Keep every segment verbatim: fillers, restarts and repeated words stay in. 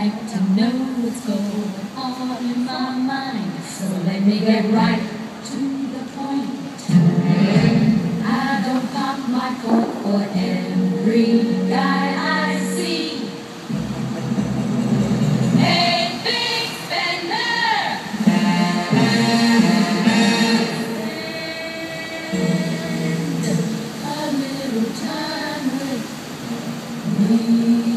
like to know what's going on in my mind. So let me get right to the point. I don't pop my cork for every guy I see. Hey, big spender! Spend a little time with me.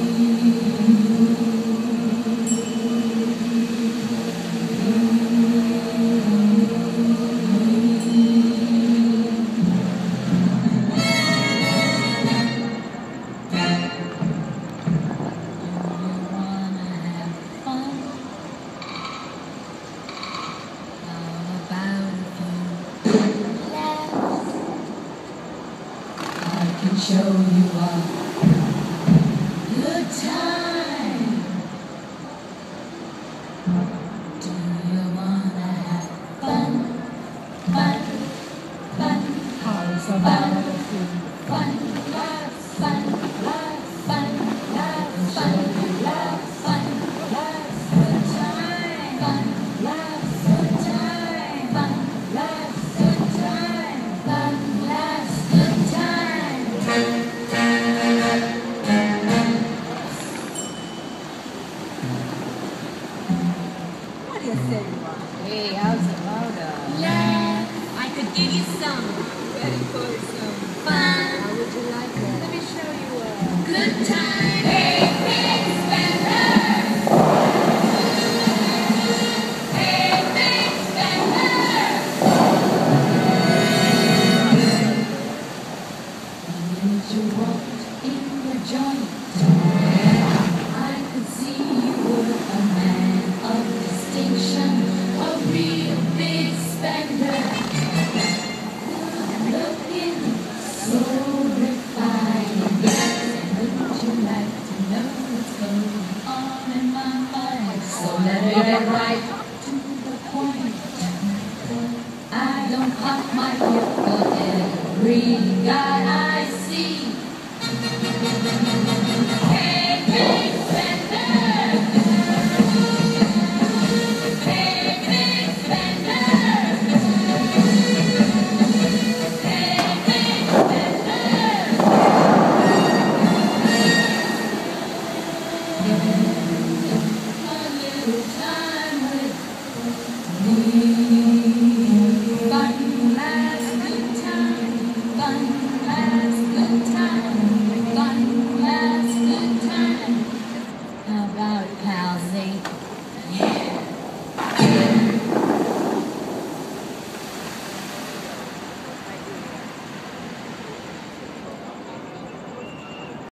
I can show you a good time. Do you wanna have fun? Fun, fun, how's about fun? Love, fun, love, fun, love, fun, love, fun, love, good time. Fun, love, good time. Fun, love, good time. Fun, love, good time. What do you say, Ron? Hey, how's the motor? Yeah, I could give you some Ready for some fun. How would you like it? Let me show you a... Good time. Hey, big spender. Hey, big spender. The minute you walked in the joint, I could see you were a man of distinction, a real big spender. Good looking, so refined. Would you like to know what's going on in my mind? So let me get right to the point. I don't pop my cork for every guy I see. Hey, big spender. Hey, big spender. Hey, big spender.